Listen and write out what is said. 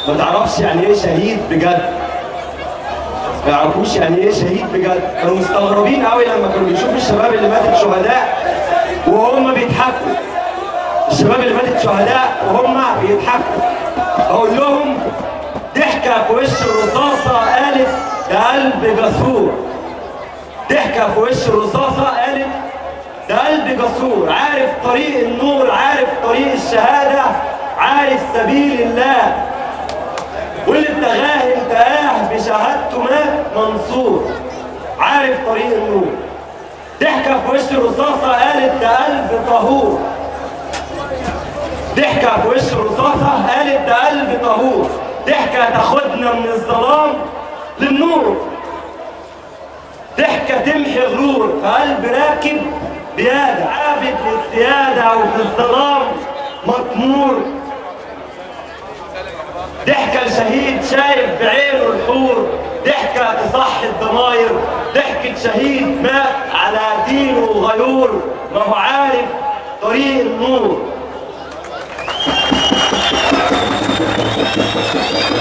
ما تعرفش يعني ايه شهيد بجد. ما يعرفوش يعني ايه شهيد بجد. كانوا مستغربين قوي لما كانوا بيشوفوا الشباب اللي ماتت شهداء وهم بيضحكوا. الشباب اللي ماتت شهداء وهم بيضحكوا. اقول لهم ضحكه في وش الرصاصه قالت ده قلب جسور. ضحكه في وش الرصاصه قالت ده قلب جسور، عارف طريق النور، عارف طريق الشهاده، عارف سبيل الله. واللي ابتغاه انتهاه بشهادته مات منصور، عارف طريق النور. ضحكه في وش الرصاصه قالت ده قلب طهور. ضحكه في وش الرصاصه قالت ده قلب طهور. ضحكه تاخدنا من الظلام للنور. ضحكه تمحي غرور في قلب راكب بياده، عابد للسياده وفي الظلام مطمور. ضحكه لشهيد شايف بعينه الحور. ضحكه تصحي الضماير. ضحكه شهيد مات على دينه غيور، ما هو عارف طريق النور.